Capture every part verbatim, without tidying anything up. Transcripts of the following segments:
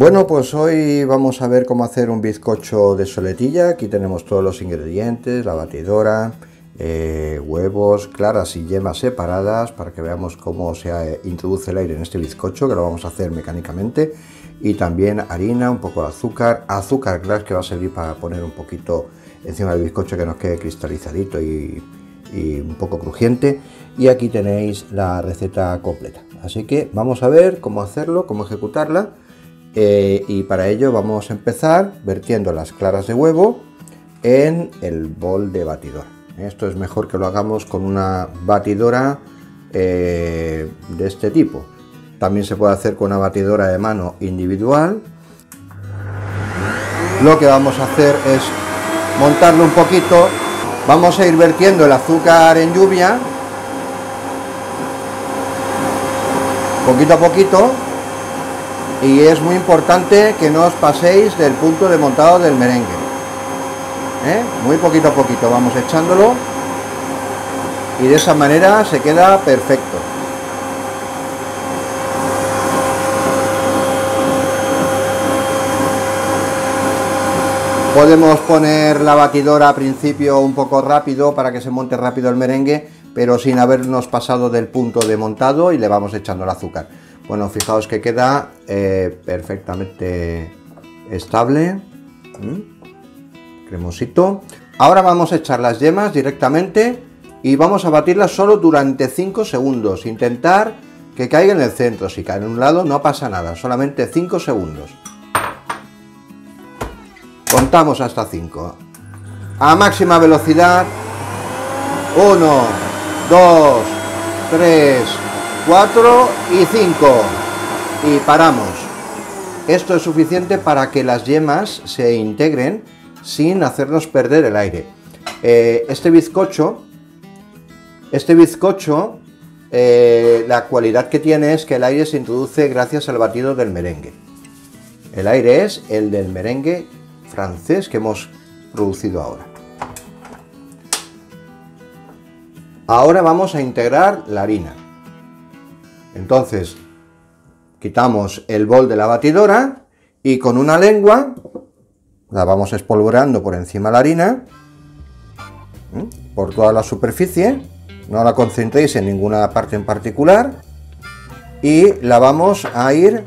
Bueno, pues hoy vamos a ver cómo hacer un bizcocho de soletilla. Aquí tenemos todos los ingredientes, la batidora, eh, huevos, claras y yemas separadas, para que veamos cómo se eh, introduce el aire en este bizcocho, que lo vamos a hacer mecánicamente. Y también harina, un poco de azúcar, azúcar glass, que va a servir para poner un poquito encima del bizcocho, que nos quede cristalizadito y, y un poco crujiente. Y aquí tenéis la receta completa. Así que vamos a ver cómo hacerlo, cómo ejecutarla. Eh, y para ello vamos a empezar vertiendo las claras de huevo en el bol de batidora. Esto es mejor que lo hagamos con una batidora eh, de este tipo. También se puede hacer con una batidora de mano individual. Lo que vamos a hacer es montarlo un poquito. Vamos a ir vertiendo el azúcar en lluvia, poquito a poquito. Y es muy importante que no os paséis del punto de montado del merengue. ¿Eh? Muy poquito a poquito vamos echándolo. Y de esa manera se queda perfecto. Podemos poner la batidora al principio un poco rápido para que se monte rápido el merengue, pero sin habernos pasado del punto de montado, y le vamos echando el azúcar. Bueno, fijaos que queda eh, perfectamente estable, ¿Mm? cremosito. Ahora vamos a echar las yemas directamente y vamos a batirlas solo durante cinco segundos. Intentar que caiga en el centro. Si cae en un lado no pasa nada, solamente cinco segundos. Contamos hasta cinco. A máxima velocidad. uno, dos, tres, cuatro y cinco. Y paramos. Esto es suficiente para que las yemas se integren sin hacernos perder el aire. Eh, este bizcocho, este bizcocho, eh, la cualidad que tiene es que el aire se introduce gracias al batido del merengue. El aire es el del merengue francés que hemos producido ahora. Ahora vamos a integrar la harina. Entonces, quitamos el bol de la batidora y con una lengua la vamos espolvoreando por encima de la harina, ¿eh? por toda la superficie. No la concentréis en ninguna parte en particular y la vamos a ir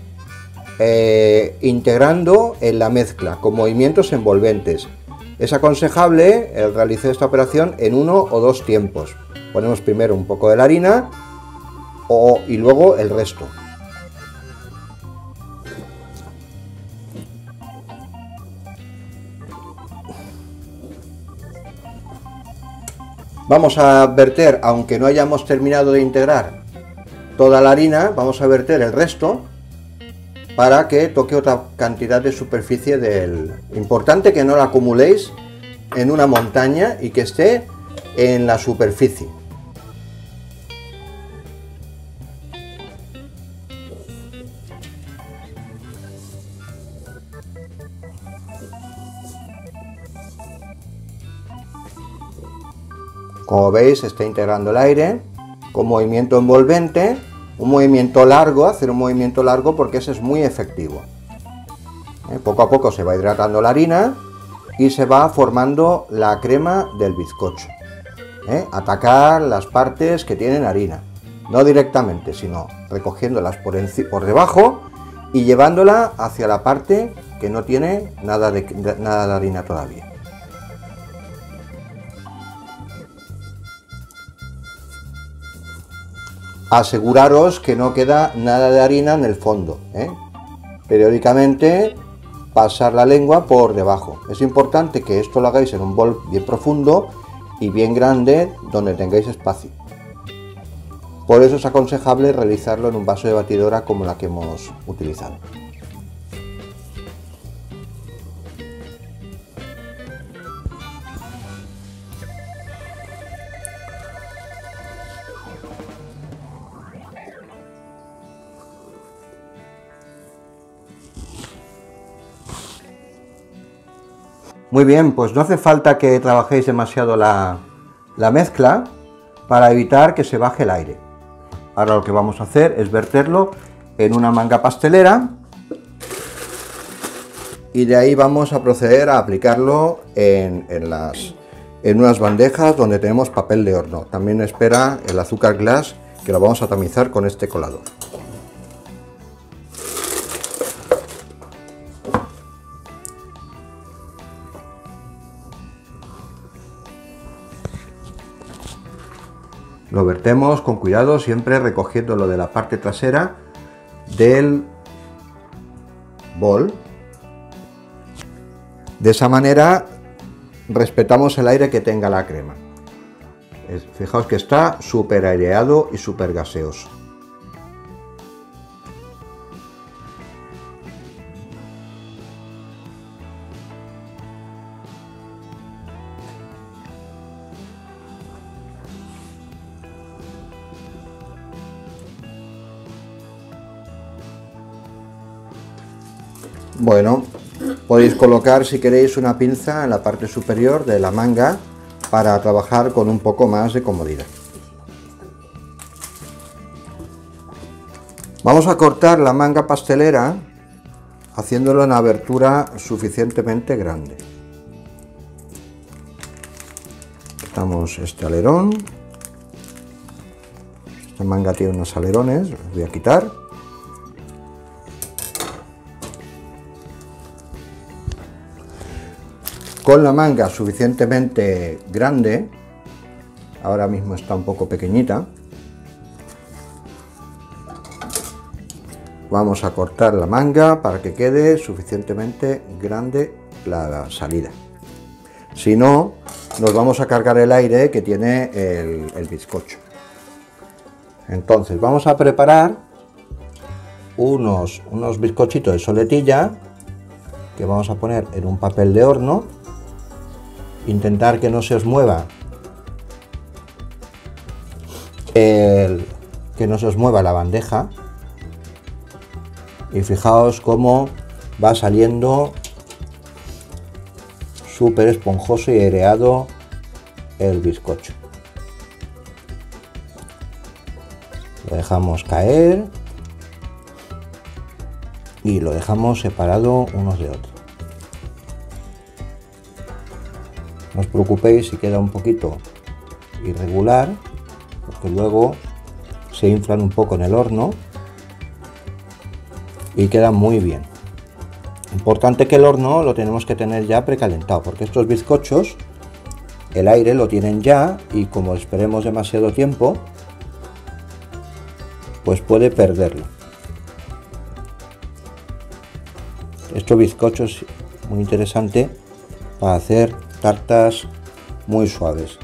eh, integrando en la mezcla con movimientos envolventes. Es aconsejable eh, realizar esta operación en uno o dos tiempos. Ponemos primero un poco de la harina o, y luego el resto. Vamos a verter, aunque no hayamos terminado de integrar toda la harina, vamos a verter el resto para que toque otra cantidad de superficie del... Importante que no la acumuléis en una montaña y que esté en la superficie. Como veis, se está integrando el aire con movimiento envolvente, un movimiento largo, hacer un movimiento largo porque ese es muy efectivo. ¿Eh? Poco a poco se va hidratando la harina y se va formando la crema del bizcocho. ¿Eh? Atacar las partes que tienen harina, no directamente, sino recogiéndolas por, por debajo y llevándola hacia la parte que no tiene nada de, de, nada de harina todavía. Aseguraros que no queda nada de harina en el fondo, ¿eh? Periódicamente pasar la lengua por debajo. Es importante que esto lo hagáis en un bol bien profundo y bien grande donde tengáis espacio. Por eso es aconsejable realizarlo en un vaso de batidora como la que hemos utilizado. Muy bien, pues no hace falta que trabajéis demasiado la, la mezcla para evitar que se baje el aire. Ahora lo que vamos a hacer es verterlo en una manga pastelera y de ahí vamos a proceder a aplicarlo en, en, las, en unas bandejas donde tenemos papel de horno. También espera el azúcar glass, que lo vamos a tamizar con este colador. Lo vertemos con cuidado, siempre recogiéndolo de la parte trasera del bol. De esa manera respetamos el aire que tenga la crema. Fijaos que está súper aireado y súper gaseoso. Bueno, podéis colocar si queréis una pinza en la parte superior de la manga para trabajar con un poco más de comodidad. Vamos a cortar la manga pastelera haciéndolo en una abertura suficientemente grande. Quitamos este alerón. Esta manga tiene unos alerones, los voy a quitar. Con la manga suficientemente grande, ahora mismo está un poco pequeñita, vamos a cortar la manga para que quede suficientemente grande la salida. Si no, nos vamos a cargar el aire que tiene el, el bizcocho. Entonces vamos a preparar unos, unos bizcochitos de soletilla que vamos a poner en un papel de horno. Intentar que no se os mueva el, que no se os mueva la bandeja, y fijaos cómo va saliendo súper esponjoso y aireado el bizcocho. Lo dejamos caer y lo dejamos separado unos de otros. No os preocupéis si queda un poquito irregular, porque luego se inflan un poco en el horno y quedan muy bien. Importante que el horno lo tenemos que tener ya precalentado, porque estos bizcochos el aire lo tienen ya, y como esperemos demasiado tiempo, pues puede perderlo. Estos bizcochos es muy interesante para hacer tartas muy suaves.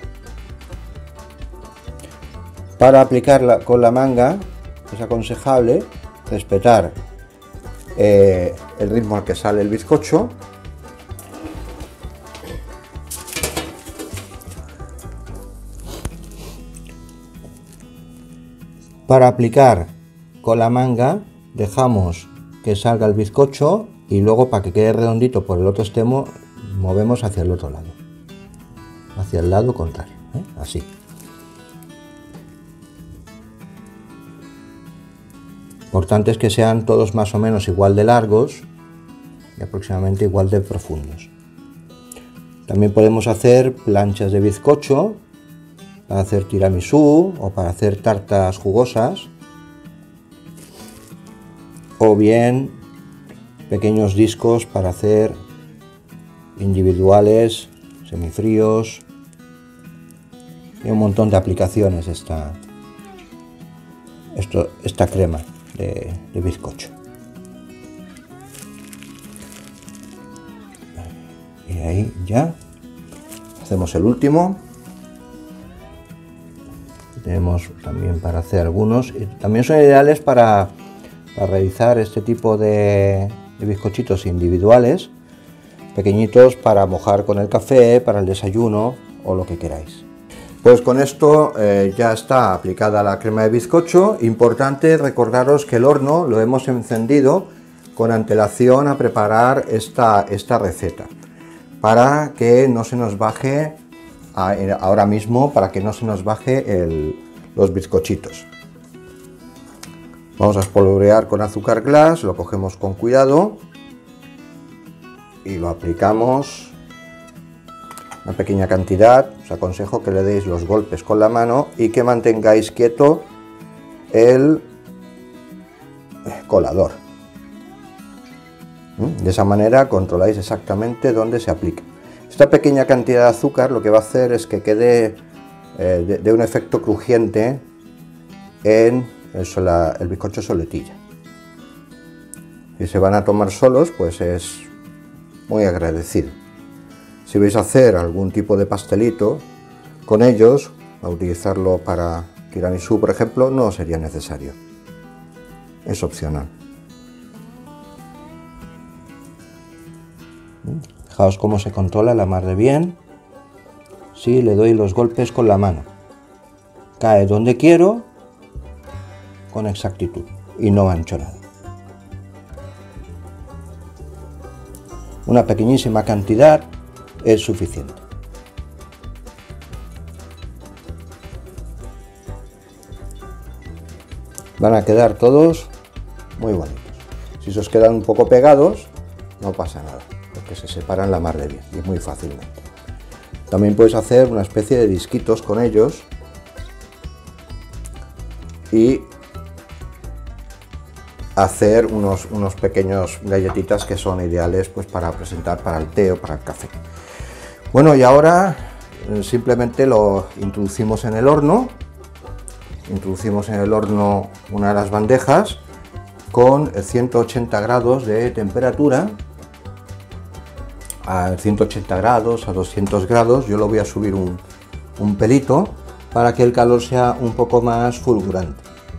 Para aplicarla con la manga es aconsejable respetar eh, el ritmo al que sale el bizcocho. Para aplicar con la manga dejamos que salga el bizcocho y luego, para que quede redondito por el otro extremo, movemos hacia el otro lado, hacia el lado contrario, ¿eh? Así. Importante es que sean todos más o menos igual de largos y aproximadamente igual de profundos. También podemos hacer planchas de bizcocho para hacer tiramisú o para hacer tartas jugosas, o bien pequeños discos para hacer individuales, semifríos, y un montón de aplicaciones esta, esto, esta crema de, de bizcocho. Y ahí ya hacemos el último. Tenemos también para hacer algunos, y también son ideales para, para realizar este tipo de, de bizcochitos individuales, pequeñitos, para mojar con el café, para el desayuno o lo que queráis. Pues con esto eh, ya está aplicada la crema de bizcocho. Importante recordaros que el horno lo hemos encendido con antelación a preparar esta, esta receta, para que no se nos baje a, ahora mismo, para que no se nos baje el, los bizcochitos. Vamos a espolvorear con azúcar glass, lo cogemos con cuidado. y lo aplicamos. Una pequeña cantidad. Os aconsejo que le deis los golpes con la mano y que mantengáis quieto el colador. De esa manera controláis exactamente dónde se aplica. Esta pequeña cantidad de azúcar lo que va a hacer es que quede eh, de, de un efecto crujiente en el, sola, el bizcocho soletilla. Si se van a tomar solos, pues es muy agradecido. Si vais a hacer algún tipo de pastelito con ellos, a utilizarlo para tiramisú, por ejemplo, no sería necesario. Es opcional. Fijaos cómo se controla la mar de bien. Si le doy los golpes con la mano, cae donde quiero con exactitud y no mancho nada. Una pequeñísima cantidad es suficiente. Van a quedar todos muy bonitos. Si se os quedan un poco pegados, no pasa nada, porque se separan la mar de bien y muy fácilmente. También puedes hacer una especie de disquitos con ellos y hacer unos, unos pequeños galletitas que son ideales pues para presentar para el té o para el café. Bueno, y ahora simplemente lo introducimos en el horno. Introducimos en el horno una de las bandejas con ciento ochenta grados de temperatura. A ciento ochenta grados, a doscientos grados. Yo lo voy a subir un, un pelito para que el calor sea un poco más fulgurante.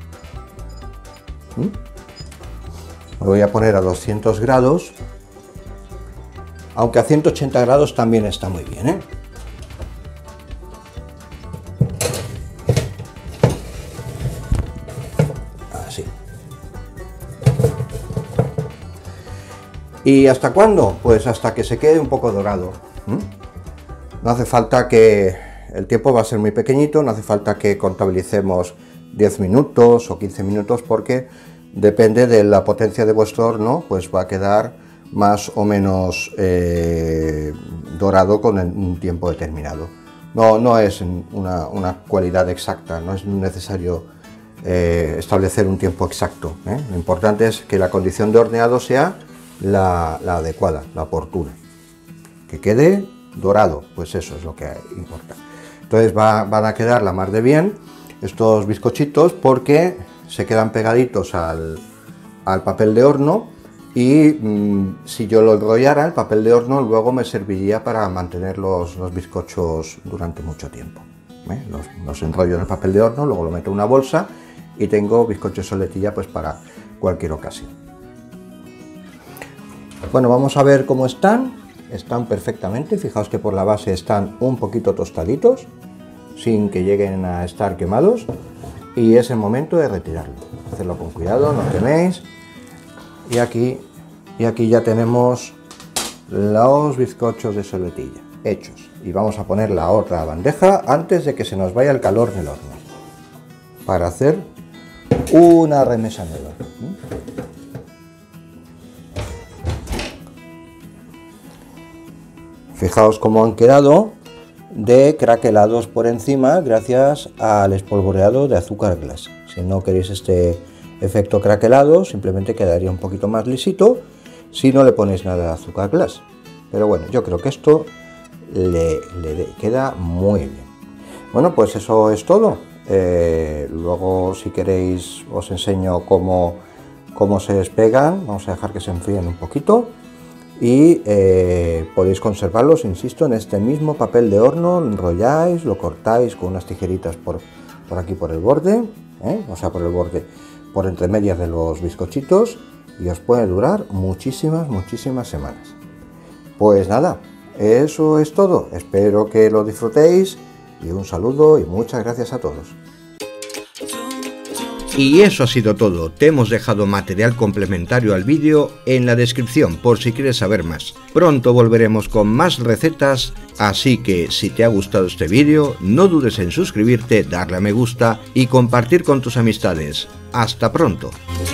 ¿Mm? Lo voy a poner a doscientos grados, aunque a ciento ochenta grados también está muy bien, ¿eh? Así. ¿Y hasta cuándo? Pues hasta que se quede un poco dorado. ¿Mm? No hace falta que... El tiempo va a ser muy pequeñito, no hace falta que contabilicemos diez minutos o quince minutos, porque depende de la potencia de vuestro horno, pues va a quedar más o menos eh, dorado con un tiempo determinado. No, no es una, una cualidad exacta, no es necesario eh, establecer un tiempo exacto, ¿eh? Lo importante es que la condición de horneado sea la, la adecuada, la oportuna. Que quede dorado, pues eso es lo que importa. Entonces va, van a quedar la mar de bien estos bizcochitos, porque se quedan pegaditos al, al papel de horno, y mmm, si yo lo enrollara, el papel de horno luego me serviría para mantener los, los bizcochos durante mucho tiempo. ¿Eh? Los, los enrollo en el papel de horno, luego lo meto en una bolsa y tengo bizcochos soletilla pues para cualquier ocasión. Bueno, vamos a ver cómo están. Están perfectamente, fijaos que por la base están un poquito tostaditos, sin que lleguen a estar quemados. Y es el momento de retirarlo. Hacerlo con cuidado, no queméis. Y aquí, y aquí ya tenemos los bizcochos de soletilla hechos. Y vamos a poner la otra bandeja antes de que se nos vaya el calor del horno, para hacer una remesa nueva. Fijaos cómo han quedado de craquelados por encima gracias al espolvoreado de azúcar glass. Si no queréis este efecto craquelado, simplemente quedaría un poquito más lisito si no le ponéis nada de azúcar glass. Pero bueno, yo creo que esto le, le queda muy bien. Bueno, pues eso es todo. Eh, luego, si queréis, os enseño cómo, cómo se despegan. Vamos a dejar que se enfríen un poquito. Y eh, podéis conservarlos, insisto, en este mismo papel de horno. Lo enrolláis, lo cortáis con unas tijeritas por, por aquí por el borde, ¿eh? O sea, por el borde, por entre medias de los bizcochitos, y os puede durar muchísimas, muchísimas semanas. Pues nada, eso es todo. Espero que lo disfrutéis, y un saludo y muchas gracias a todos. Y eso ha sido todo. Te hemos dejado material complementario al vídeo en la descripción por si quieres saber más. Pronto volveremos con más recetas, así que si te ha gustado este vídeo, no dudes en suscribirte, darle a me gusta y compartir con tus amistades. ¡Hasta pronto!